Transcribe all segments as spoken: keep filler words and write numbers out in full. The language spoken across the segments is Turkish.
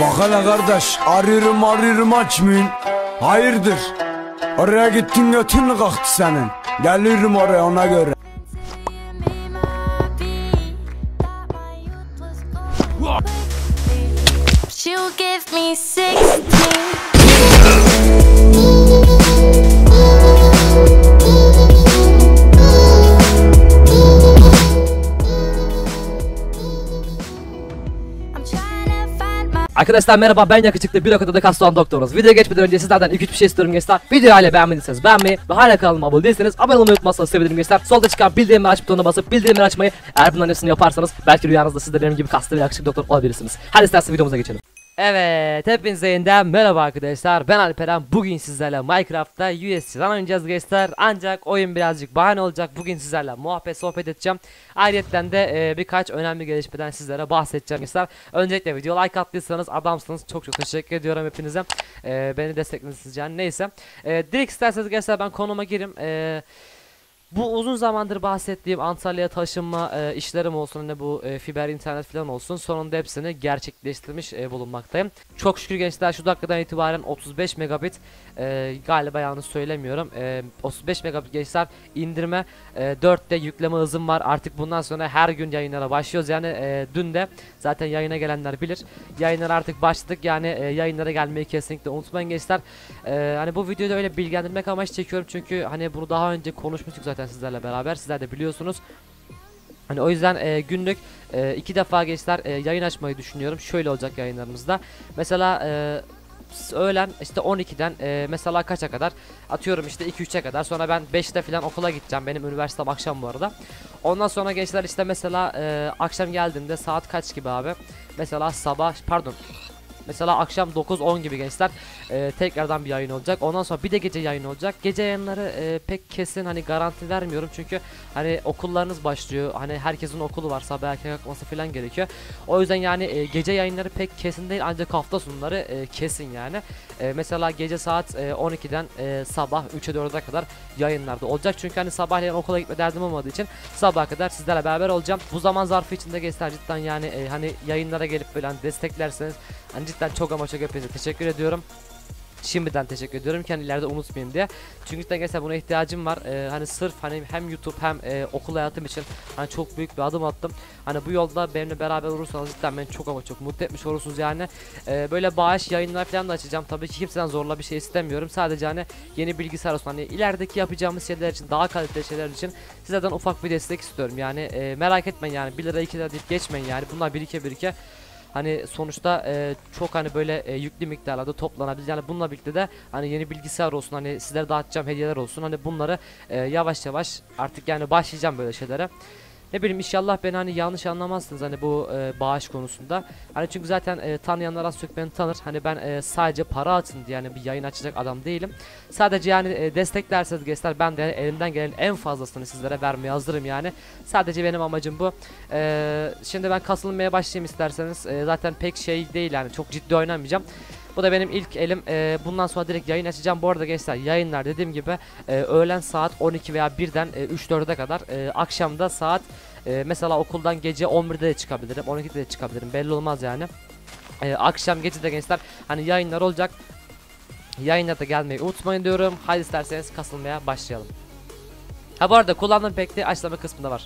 Bak hele kardeş, arıyorum arıyorum açmayın. Hayırdır? Oraya gittin götün mü kalktı senin? Gelirim oraya ona göre. She'll give me sixteen. Arkadaşlar merhaba, ben yakışıklı bir okuda da kaslı olan doktorunuz. Videoya geçmeden önce sizlerden iki üç bir şey istiyorum gençler. Videoyu hala beğenmediyseniz beğenmeyi ve hala kanalıma abone değilseniz abone olmayı unutmazsanız sevinirim gençler. Solda çıkan bildirimleri aç butonuna basıp bildirimleri açmayı, eğer bunların hepsini yaparsanız belki rüyanızda siz de benim gibi kaslı ve yakışıklı doktor olabilirsiniz. Hadi isterseniz videomuza geçelim. Evet, hepinize yeniden merhaba arkadaşlar, ben Alperen. Bugün sizlerle Minecraft'ta U S C'den oynayacağız gençler. Ancak oyun birazcık bahane olacak. Bugün sizlerle muhabbet sohbet edeceğim. Ayrıca de e, birkaç önemli gelişmeden sizlere bahsedeceğim gençler. Öncelikle video like attıysanız adamsınız, çok çok teşekkür ediyorum hepinize. e, Beni desteklediniz yani, neyse. e, Direkt isterseniz gençler ben konuma gireyim. e, Bu uzun zamandır bahsettiğim Antalya'ya taşınma e, işlerim olsun, hani bu e, fiber internet falan olsun, sonunda hepsini gerçekleştirmiş e, bulunmaktayım. Çok şükür gençler, şu dakikadan itibaren otuz beş megabit e, galiba yanlış söylemiyorum, e, otuz beş megabit gençler indirme, e, dört D yükleme hızım var. Artık bundan sonra her gün yayınlara başlıyoruz yani. e, Dün de zaten yayına gelenler bilir, yayınlara artık başladık yani. e, Yayınlara gelmeyi kesinlikle unutmayın gençler. e, Hani bu videoda öyle bilgilendirmek amaçlı çekiyorum, çünkü hani bunu daha önce konuşmuştuk zaten sizlerle beraber, sizler de biliyorsunuz. Hani o yüzden e, günlük e, iki defa gençler e, yayın açmayı düşünüyorum. Şöyle olacak yayınlarımızda. Mesela e, öğlen işte on ikiden e, mesela kaça kadar, atıyorum işte iki üçe kadar, sonra ben beşte falan okula gideceğim. Benim üniversitem akşam bu arada. Ondan sonra gençler işte mesela e, akşam geldiğimde saat kaç gibi abi? Mesela sabah pardon Mesela akşam dokuz on gibi gençler e, tekrardan bir yayın olacak. Ondan sonra bir de gece yayın olacak. Gece yayınları e, pek kesin hani garanti vermiyorum, çünkü hani okullarınız başlıyor. Hani herkesin okulu var, sabah erken kalkması falan gerekiyor. O yüzden yani e, gece yayınları pek kesin değil, ancak hafta sonları e, kesin yani. E, mesela gece saat e, on ikiden e, sabah üçe dörde kadar yayınlarda olacak. Çünkü hani sabahleyin okula gitme derdim olmadığı için sabaha kadar sizlerle beraber olacağım. Bu zaman zarfı içinde gençler cidden yani e, hani yayınlara gelip böyle hani desteklerseniz hani cidden çok ama çok hepinize teşekkür ediyorum. Şimdiden teşekkür ediyorum ki hani ileride unutmayayım diye. Çünkü cidden gençler buna ihtiyacım var. Ee, hani sırf hani hem YouTube hem e, okul hayatım için hani çok büyük bir adım attım. Hani bu yolda benimle beraber olursanız cidden beni çok ama çok mutlu etmiş olursunuz yani. Ee, böyle bağış yayınlar falan da açacağım. Tabii ki kimseden zorla bir şey istemiyorum. Sadece hani yeni bilgisayar olsun, hani ilerideki yapacağımız şeyler için, daha kaliteli şeyler için sizlerden ufak bir destek istiyorum yani. E, merak etmeyin yani, bir lira iki lira deyip geçmeyin yani. Bunlar birike birike hani sonuçta e, çok hani böyle e, yüklü miktarlarda toplanabilir. Yani bununla birlikte de hani yeni bilgisayar olsun, hani sizlere dağıtacağım hediyeler olsun, hani bunları e, yavaş yavaş artık yani başlayacağım böyle şeylere. Ne bileyim, inşallah beni hani yanlış anlamazsınız hani bu e, bağış konusunda. Hani çünkü zaten e, tanıyanlar az çok beni tanır. Hani ben e, sadece para atın diye yani bir yayın açacak adam değilim. Sadece yani e, desteklerseniz gençler, ben de yani elimden gelen en fazlasını sizlere vermeye hazırım yani. Sadece benim amacım bu. E, şimdi ben kasılmaya başlayayım isterseniz. E, zaten pek şey değil yani, çok ciddi oynamayacağım. Bu da benim ilk elim. Ee, bundan sonra direkt yayın açacağım. Bu arada gençler, yayınlar dediğim gibi e, öğlen saat on iki veya birden e, üç dörde kadar, e, akşamda saat e, mesela okuldan gece on birde de çıkabilirim, on ikide de çıkabilirim, belli olmaz yani. E, akşam gece de gençler hani yayınlar olacak. Yayınlarda gelmeyi unutmayın diyorum. Haydi isterseniz kasılmaya başlayalım. Ha bu arada kullandığım pekti açıklama kısmında var.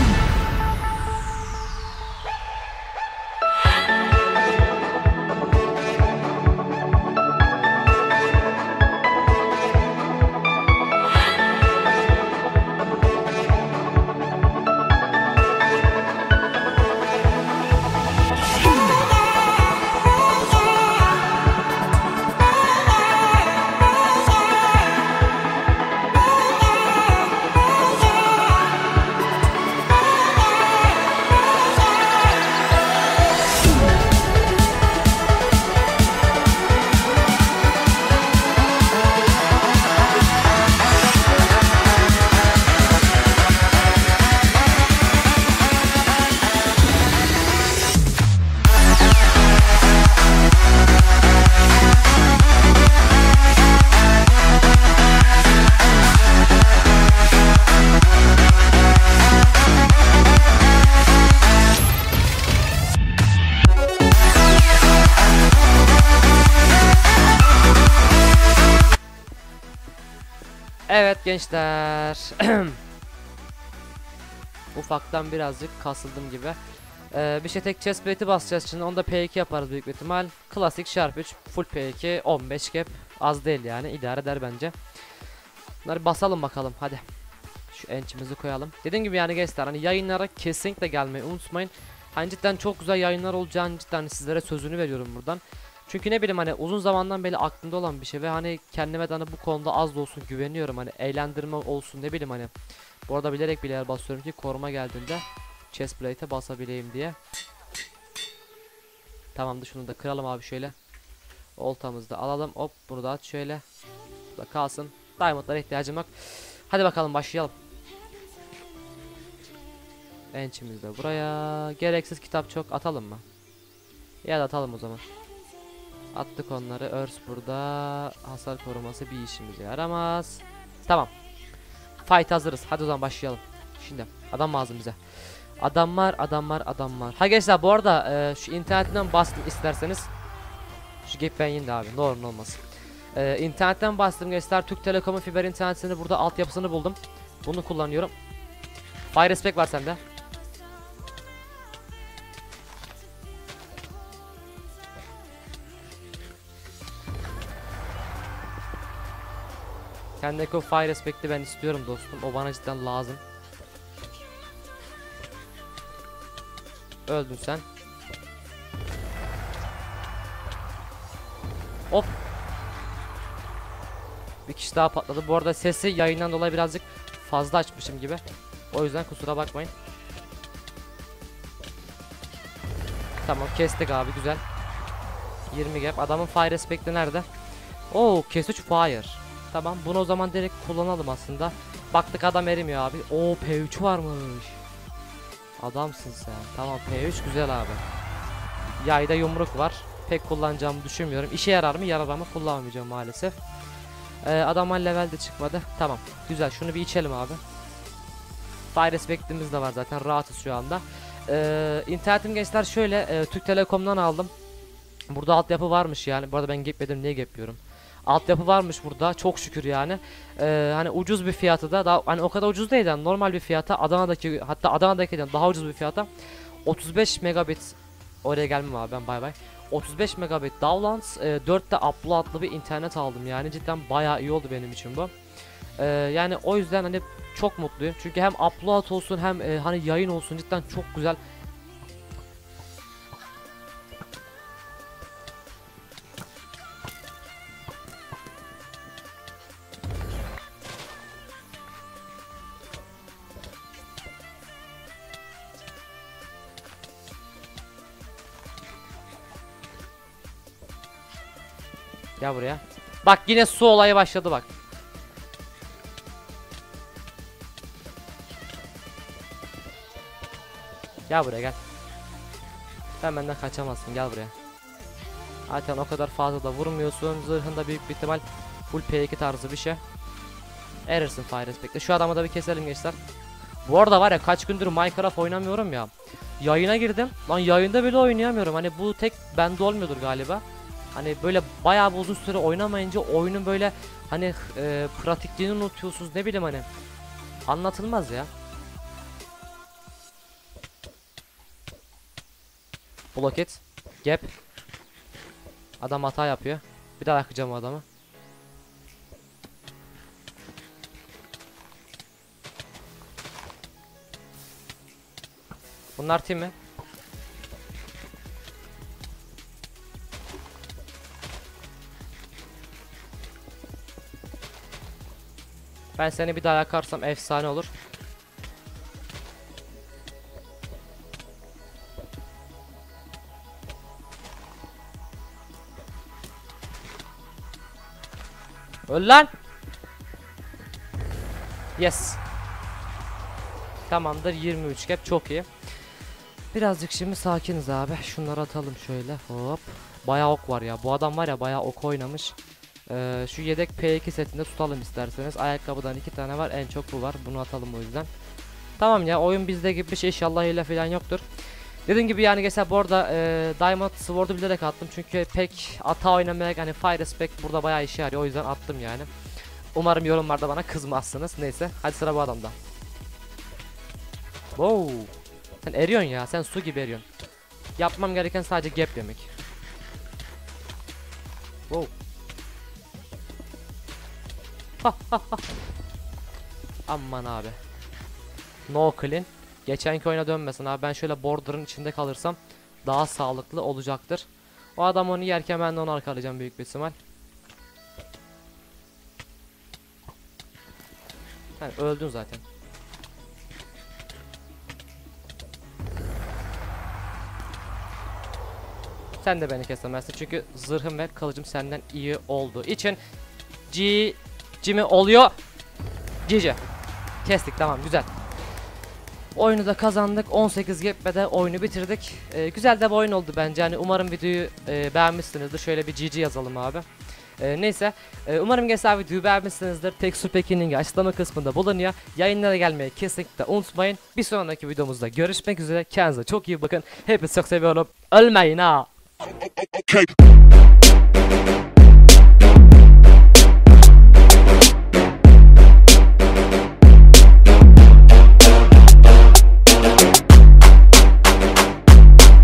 Evet gençler. Ufaktan birazcık kasıldım gibi. Ee, bir şey tek chest plate'i basacağız şimdi. Onu da P iki yaparız büyük bir ihtimal. Klasik Sharp üç full P iki on beş cap. Az değil yani, idare eder bence. Bunları basalım bakalım hadi. Şu ençimizi koyalım. Dediğim gibi yani gençler, hani yayınlara kesinlikle gelmeyi unutmayın. Hani cidden çok güzel yayınlar olacağını cidden sizlere sözünü veriyorum buradan. Çünkü ne bileyim, hani uzun zamandan beri aklımda olan bir şey ve hani kendime de hani bu konuda az da olsun güveniyorum, hani eğlendirme olsun, ne bileyim hani. Bu arada bilerek bile yer basıyorum ki koruma geldiğinde chest plate'e basabileyim diye. Tamamdır, şunu da kıralım abi şöyle. Oltamızı da alalım, hop bunu da at şöyle. Bu da kalsın. Diamond'lara ihtiyacım yok. Hadi bakalım başlayalım. Ench'imiz de buraya. Gereksiz kitap çok atalım mı? Ya da atalım o zaman. Attık onları. Örs burada. Hasar koruması bir işimize yaramaz. Tamam. Fight hazırız. Hadi o zaman başlayalım. Şimdi adam lazım bize. Adam var, adam var, adam var. Ha gençler, bu arada e, şu internetten bahsedin isterseniz. Şu gap ben yine de abi. Ne olur ne olmaz. E, internetten bahsettim gençler. Türk Telekom'un fiber internetini burada altyapısını buldum. Bunu kullanıyorum. Fire respect var sende. Kendine o fire respect'i ben istiyorum dostum. O bana cidden lazım. Öldün sen. Hop. Bir kişi daha patladı. Bu arada sesi yayından dolayı birazcık fazla açmışım gibi. O yüzden kusura bakmayın. Tamam, kestik abi, güzel. yirmi gap. Adamın fire respect'i nerede? Oo, kes üç fire. Tamam, bunu o zaman direkt kullanalım aslında. Baktık adam erimiyor abi. Oo, P üç varmış. Adamsın sen. Tamam, P üç güzel abi. Yayda yumruk var. Pek kullanacağımı düşünmüyorum. İşe yarar mı? Yarar ama kullanmayacağım maalesef. Ee, adama level de çıkmadı. Tamam, güzel. Şunu bir içelim abi. Fire respect'imiz de var zaten. Rahatız şu anda. Ee, internetim gençler şöyle. E, Türk Telekom'dan aldım. Burada altyapı varmış yani. Bu arada ben gapledim. Niye gapliyorum? Altyapı varmış burada, çok şükür yani. Ee, hani ucuz bir fiyatı da, daha hani o kadar ucuz değil yani, normal bir fiyata, Adana'daki, hatta Adana'dakinden daha ucuz bir fiyata otuz beş megabit, oraya gelmem abi ben, bay bay. otuz beş megabit download, e, dört de uploadlı bir internet aldım yani, cidden bayağı iyi oldu benim için bu. Ee, yani o yüzden hani çok mutluyum çünkü hem upload olsun hem e, hani yayın olsun, cidden çok güzel. Gel buraya. Bak yine su olayı başladı bak. Gel buraya gel. Sen benden kaçamazsın, gel buraya. Zaten o kadar fazla da vurmuyorsun. Zırhında büyük bir ihtimal full P iki tarzı bir şey. Erirsin fire respect'te. Şu adamı da bir keselim gençler. Bu arada var ya, kaç gündür Minecraft oynamıyorum ya. Yayına girdim. Lan yayında bile oynayamıyorum. Hani bu tek bende olmuyordur galiba. Hani böyle bayağı bir uzun süre oynamayınca oyunun böyle hani e, pratikliğini unutuyorsunuz, ne bileyim hani. Anlatılmaz ya. Block it. Gap. Adam hata yapıyor. Bir daha yakacağım o adamı. Bunlar team mi? Ben seni bir daha yakarsam efsane olur. Öl lan. Yes. Tamamdır, yirmi üç cap, çok iyi. Birazcık şimdi sakiniz abi. Şunları atalım şöyle. Hop. Bayağı ok var ya. Bu adam var ya, bayağı ok oynamış. Ee, şu yedek P iki setinde tutalım isterseniz. Ayakkabıdan iki tane var. En çok bu var. Bunu atalım o yüzden. Tamam ya, oyun bizde gibi bir şey, inşallah hile falan yoktur. Dediğim gibi yani mesela bu arada e, Diamond Sword'u bilerek attım. Çünkü pek ata oynamaya hani Fire Respect burada bayağı işe yarıyor. O yüzden attım yani. Umarım yorumlarda bana kızmazsınız. Neyse. Hadi sıra bu adamda. Wow. Sen eriyorsun ya. Sen su gibi eriyorsun. Yapmam gereken sadece gap yemek. Wow. Ha ha ha. Aman abi. No clean. Geçenki oyuna dönmesin abi. Ben şöyle border'ın içinde kalırsam daha sağlıklı olacaktır. O adam onu yerken ben de onu arkalayacağım büyük bir ihtimal. Yani öldün zaten. Sen de beni kesemezsin çünkü zırhım ve kılıcım senden iyi olduğu için. G G oluyor. G G. Kestik, tamam, güzel. Oyunu da kazandık. on sekiz gap'de oyunu bitirdik. Ee, güzel de bir oyun oldu bence. Yani umarım videoyu e, beğenmişsinizdir. Şöyle bir G G yazalım abi. Ee, neyse. Ee, umarım gençler videoyu beğenmişsinizdir. Texture Pack'in linki açıklama kısmında bulunuyor. Yayınlara gelmeyi kesinlikle unutmayın. Bir sonraki videomuzda görüşmek üzere. Kendinize çok iyi bakın. Hepinizi çok seviyorum. Ölmeyin ha. Okay.